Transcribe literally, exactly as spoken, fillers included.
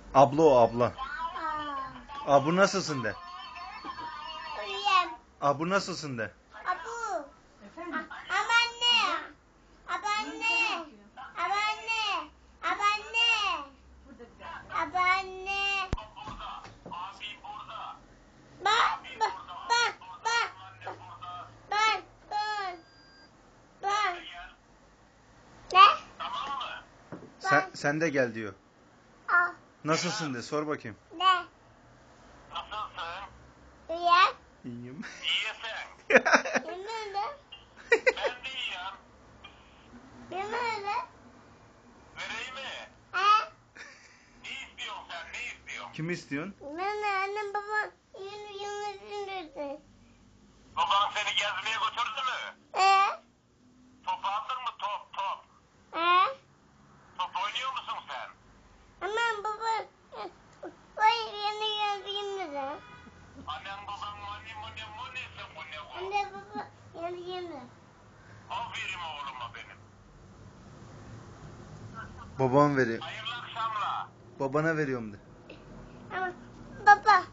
Abla o abla. Aa. Abu nasılsın de. Uyuyam. Abu nasılsın de. Abu. Efendim? Abaanne. Abaanne. Abaanne. Abaanne. Burada bir dakika. Abaanne. Bak bak bak bak. Bak bak. Bak. Ne? Sen, sen de gel diyor. Aa. Nasılsın de sor bakayım. Ne? Nasılsın? Uyuyam. İyiyim. İyisin. Yemin ederim. Ben de iyiyim. Yemin ederim. Vereyim mi? He? Ne istiyorsun sen? Ne istiyorsun? Kimi istiyorsun? Ben annem babam yeni yeni Baban seni gezmeye götürdü mü? Ee? Top aldın mı? Top top. Ee? Top oynuyor musun sen? Aman baba vay yeni geldiğinde de. Annen baban mani mani mani sen bu ne bu? Anne baba yeni yeni. Aferin oğluma benim. Babam veriyor. Hayırlı akşamlar. Babana veriyorum de. Ama baba